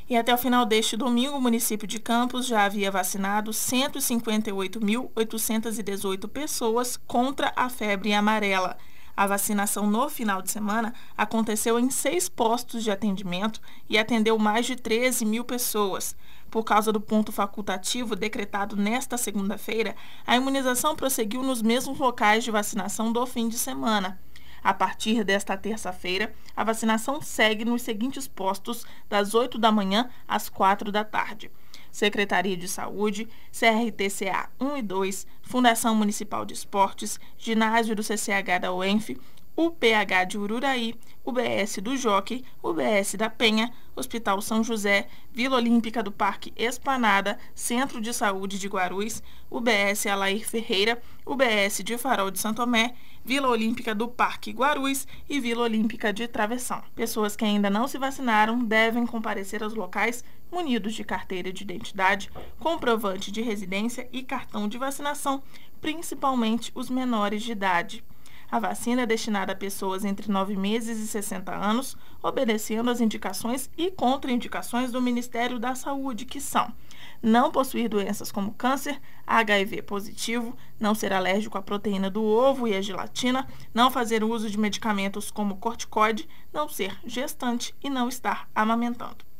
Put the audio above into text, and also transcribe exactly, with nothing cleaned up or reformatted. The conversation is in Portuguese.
E até o final deste domingo, o município de Campos já havia vacinado cento e cinquenta e oito mil oitocentas e dezoito pessoas contra a febre amarela. A vacinação no final de semana aconteceu em seis postos de atendimento e atendeu mais de treze mil pessoas. Por causa do ponto facultativo decretado nesta segunda-feira, a imunização prosseguiu nos mesmos locais de vacinação do fim de semana. A partir desta terça-feira, a vacinação segue nos seguintes postos das oito da manhã às quatro da tarde. Secretaria de Saúde, C R T C A um e dois, Fundação Municipal de Esportes, Ginásio do C C H da U E N F, U P H de Ururaí, U B S do Jockey, U B S da Penha, Hospital São José, Vila Olímpica do Parque Esplanada, Centro de Saúde de Guarulhos, U B S Alair Ferreira, U B S de Farol de Santo Tomé, Vila Olímpica do Parque Guarulhos e Vila Olímpica de Travessão. Pessoas que ainda não se vacinaram devem comparecer aos locais munidos de carteira de identidade, comprovante de residência e cartão de vacinação, principalmente os menores de idade. A vacina é destinada a pessoas entre nove meses e sessenta anos, obedecendo às indicações e contraindicações do Ministério da Saúde, que são: não possuir doenças como câncer, H I V positivo, não ser alérgico à proteína do ovo e à gelatina, não fazer uso de medicamentos como corticoide, não ser gestante e não estar amamentando.